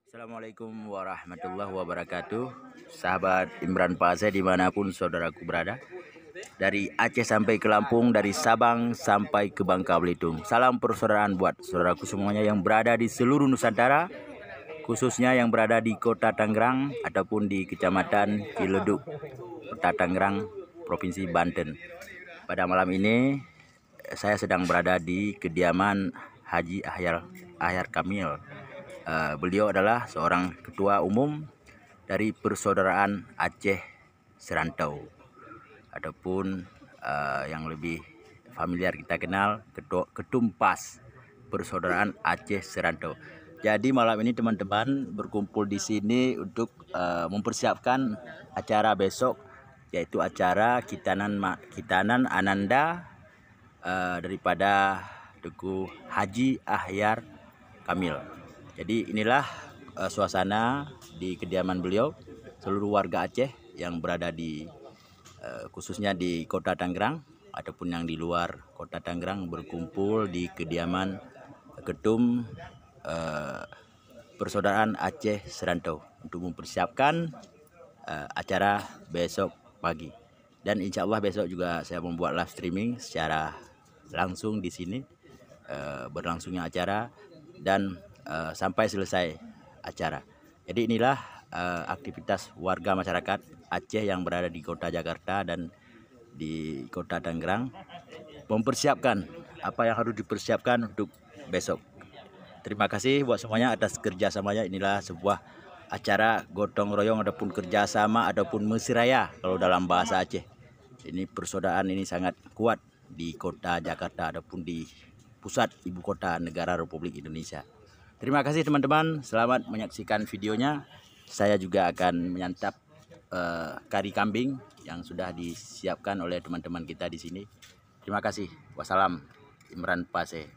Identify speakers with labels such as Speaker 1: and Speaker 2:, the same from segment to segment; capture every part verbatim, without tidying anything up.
Speaker 1: Assalamualaikum warahmatullahi wabarakatuh. Sahabat Imran Pase dimanapun saudaraku berada, dari Aceh sampai ke Lampung, dari Sabang sampai ke Bangka Belitung. Salam persaudaraan buat saudaraku semuanya yang berada di seluruh Nusantara, khususnya yang berada di Kota Tangerang ataupun di Kecamatan Ciledug, Kota Tangerang, Provinsi Banten. Pada malam ini saya sedang berada di kediaman Haji Ahyar Ahyar Kamil. Uh, beliau adalah seorang ketua umum dari Persaudaraan Aceh Serantau, ataupun uh, yang lebih familiar kita kenal ketua Ketumpas Persaudaraan Aceh Serantau. Jadi malam ini teman-teman berkumpul di sini untuk uh, mempersiapkan acara besok, yaitu acara Kitanan Kitanan Ananda uh, daripada Tugu Haji Ahyar Kamil. Jadi inilah uh, suasana di kediaman beliau. Seluruh warga Aceh yang berada di uh, khususnya di Kota Tangerang ataupun yang di luar Kota Tangerang berkumpul di kediaman Ketum uh, Persaudaraan Aceh Serantau untuk mempersiapkan uh, acara besok pagi. Dan insya Allah besok juga saya membuat live streaming secara langsung di sini uh, berlangsungnya acara dan uh, sampai selesai acara. Jadi inilah uh, aktivitas warga masyarakat Aceh yang berada di Kota Jakarta dan di Kota Tangerang mempersiapkan apa yang harus dipersiapkan untuk besok. Terima kasih buat semuanya atas kerjasamanya. Inilah sebuah acara gotong royong ataupun kerjasama ataupun mesiraya kalau dalam bahasa Aceh. Ini persaudaraan ini sangat kuat di Kota Jakarta ataupun di pusat ibu kota negara Republik Indonesia. Terima kasih teman-teman, selamat menyaksikan videonya. Saya juga akan menyantap uh, kari kambing yang sudah disiapkan oleh teman-teman kita di sini. Terima kasih. Wassalam. Imran Pase.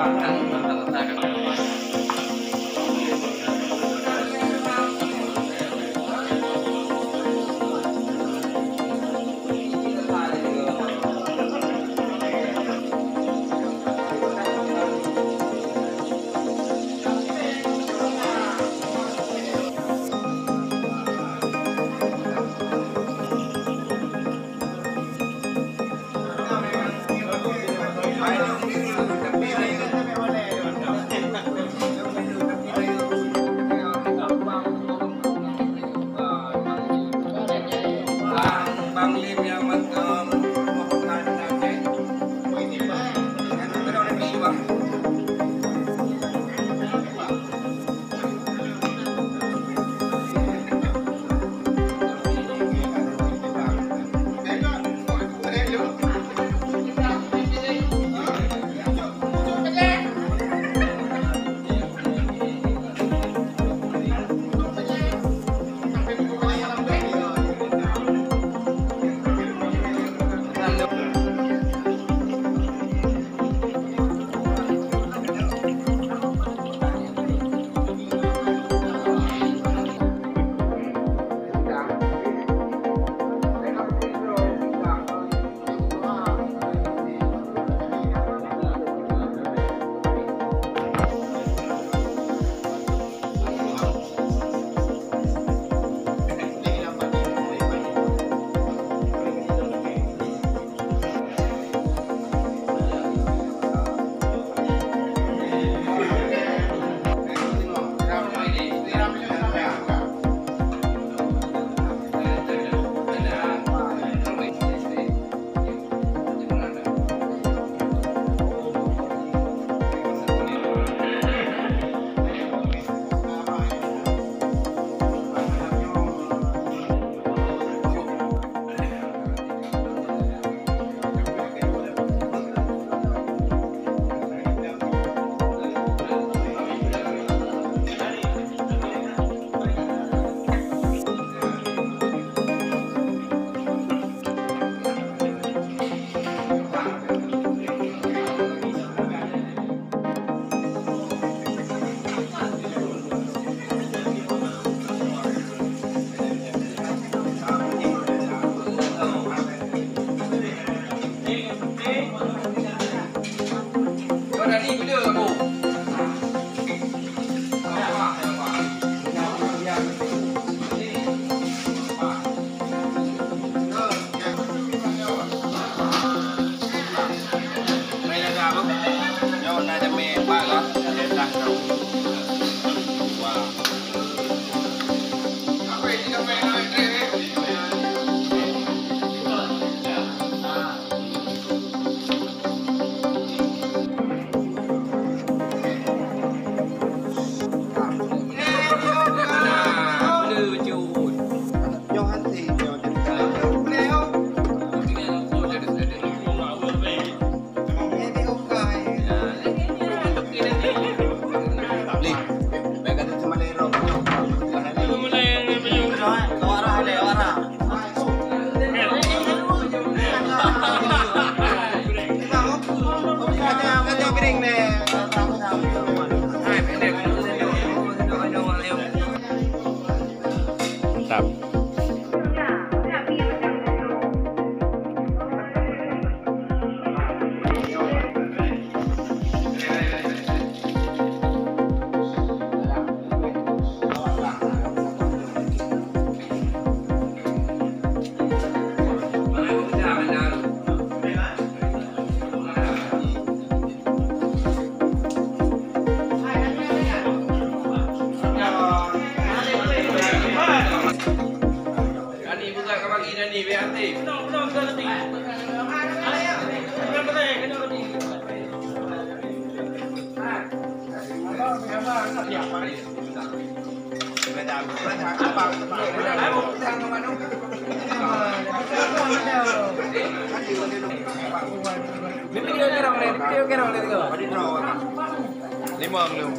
Speaker 2: Lima belum.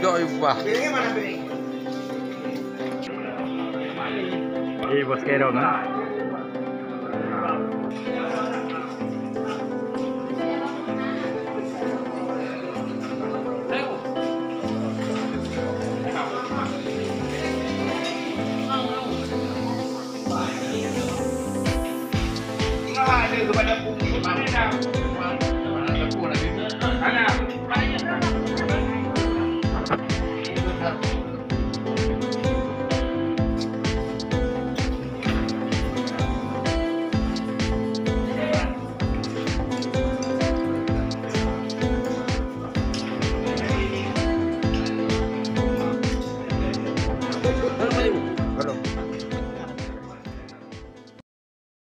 Speaker 2: Doi bah.
Speaker 1: Ini bos kerong.